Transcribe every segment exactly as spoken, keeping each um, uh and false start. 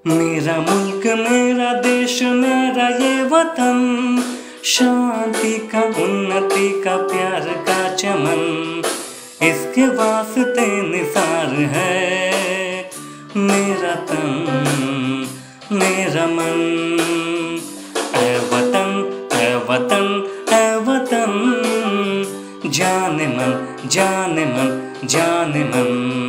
मेरा मुल्क मेरा देश मेरा ये वतन, शांति का उन्नति का प्यार का चमन, इसके वास्ते निसार है मेरा तन मेरा मन। ऐ वतन ऐ वतन ऐ वतन, जाने मन जाने मन जाने मन।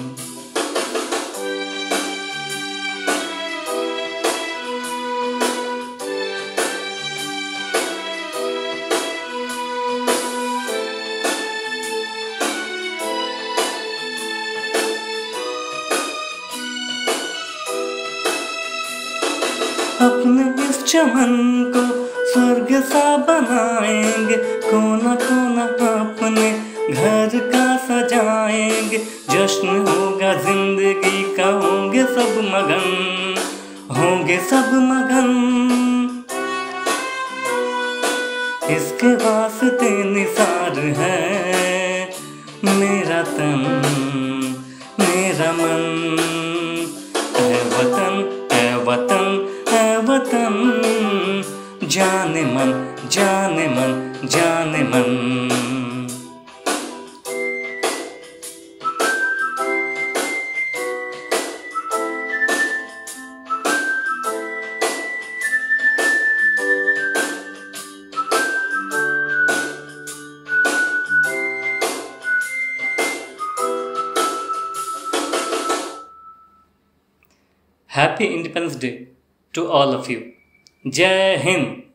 अपने इस चमन को स्वर्ग सा बनाएंगे, कोना कोना अपने घर का सजाएंगे। जश्न होगा जिंदगी का, होंगे सब मगन, होंगे सब मगन। इसके वास्ते निसार है मेरा तन मेरा मन। ऐ वतन ऐ वतन ऐ वतन, जाने मन जाने मन जाने मन। Happy Independence Day to all of you. Jai Hind.